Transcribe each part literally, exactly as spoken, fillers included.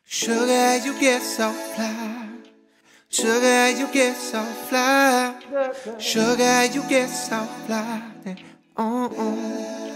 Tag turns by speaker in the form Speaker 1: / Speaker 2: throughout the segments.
Speaker 1: Sugar, you get so fly. Sugar, you get so fly. Sugar, you get so fly. Oh, oh.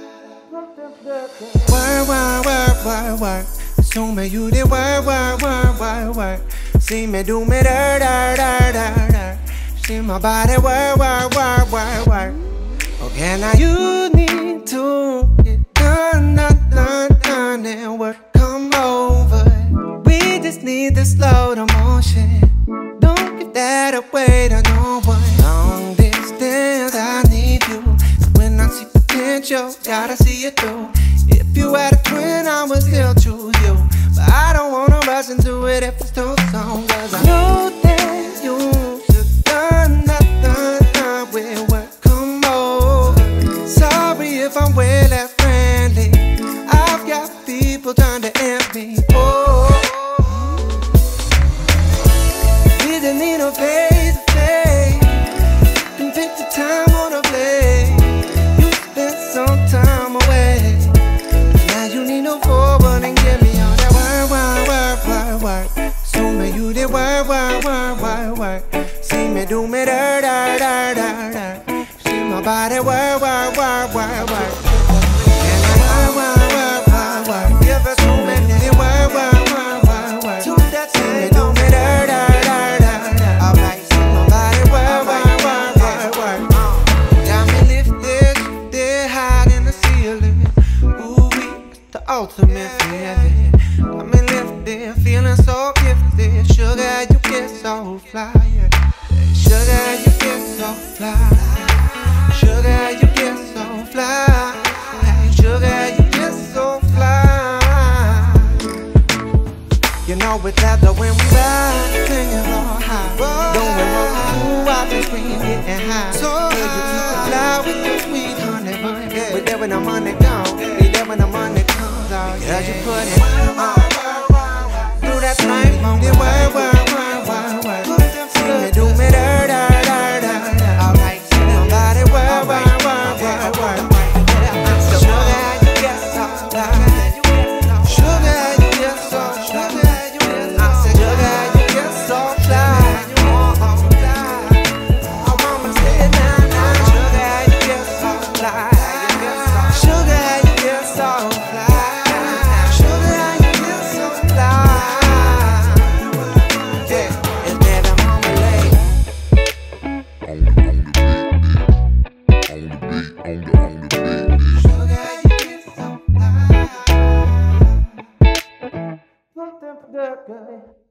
Speaker 1: Work, work, work, work, work. So me you the work, work, work, work, work. See me do me dirt, dirt, dirt, dirt, dirt. See my body work, work, work, work, work. Okay, now you need to get done, done, done, done, and work come over. We just need to slow the motion. Don't give that away to no one. Long distance, I need you. When I see potential, gotta see it through. If you had a twin, I would still choose you. But I don't wanna rush into it if it's too soon. Cause I know that you should done, not done, done with work come over. Sorry if I'm way less friendly. I've got people trying to end me. Oh, we just need a face to face. Can pick the time on a play. You spent some time away. Now you need no forward and give me all that work, work, work, work, work. So me you did work, work, work, work, work. See me do me dirt, dirt, dirt, dirt, dirt. See my body work, work, work, work, work. And I work, work, work, work, work. Give it to me, did work, work, work, work, work. To that see me do me dirt, dirt, dirt, dirt, dirt. Alright, see my body work, work, work, work, work. Got me lifted, they're high in the ceiling. Ooh, we the ultimate feeling. Got me lifted, feeling so gifted. Sugar, you get so fly. Sugar, you get so fly. Sugar, you get so fly. Hey, sugar, you get so fly. You know it's leather when we ride, singing all high. Doing what we do, I just scream getting high. So you keep it fly with your sweet honey bun. We there when the money gone, we there when the money comes out. Cause you put it on. Do that thing, on the work, work, work, work, work. See me do me dirt, dirt, dirt, dirt, dirt. Alright, see my body work, work, work, work, work. Sugar, you get so fly. Sugar, you get so fly. I said, sugar, you get so fly. Oh, mama said, nah, nah. Sugar, you get so fly. Sugar, you get so fly. Sugar, you get so fly. Yeah, it's better mama late.
Speaker 2: On the, on the beat, on the beat, on the, on the beat.
Speaker 1: Sugar, you get so fly. Put them together.